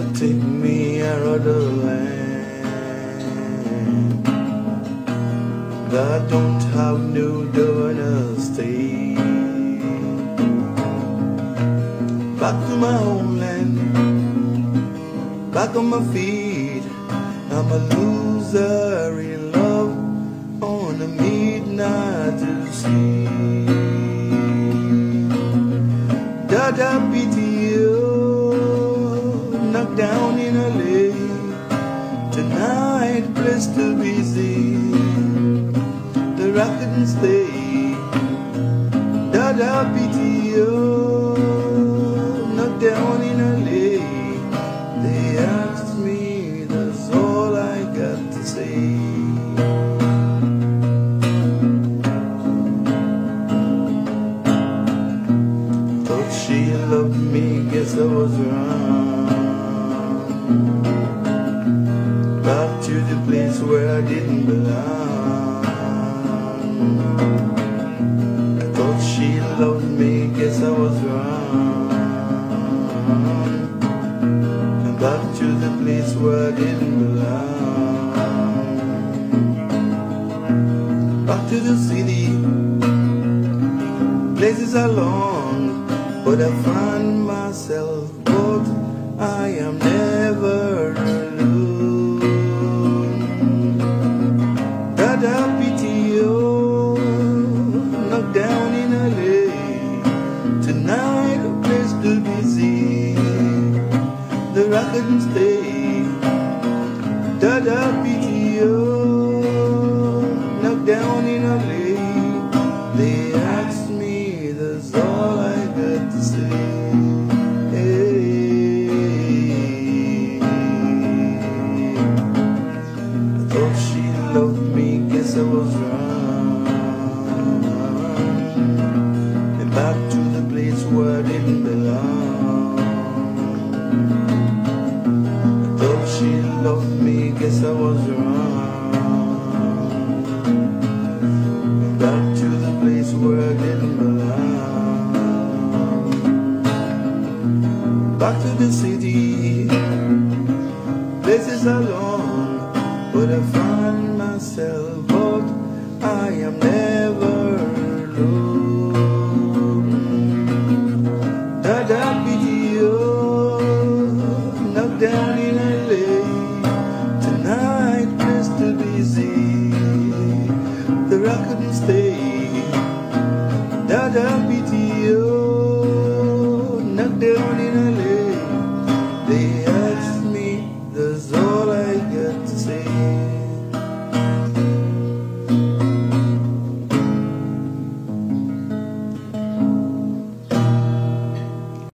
take me out of the land. God don't have no governor stay. Back to my homeland, back on my feet. I'm a loser in love on the midnight sea. Dada PTO, knocked down in LA. Tonight, place too busy. The rock couldn't stay. Dada PTO, knocked down in LA. They asked me, that's all I got to say. Thought she loved me, guess I was wrong. Back to the place where I didn't belong. I thought she loved me, guess I was wrong. And back to the place where I didn't belong. Back to the city, places are long, but I find myself bored. I am never alone. Dada PTO, knocked down in LA. Tonight the place too busy. The rock couldn't stay. Dada PTO, knocked down in LA. They asked me, that's all I got to say. Hey. I thought she loved me, guess I was wrong. And back to the place where I didn't belong. I thought she loved me, guess I was wrong. Back to the place where I didn't belong. Back to the city, places are long, but I find myself bored. I am never alone. Dada PTO, knocked down in LA. Tonight, place too busy. The rock couldn't stay. Dada PTO, knocked down in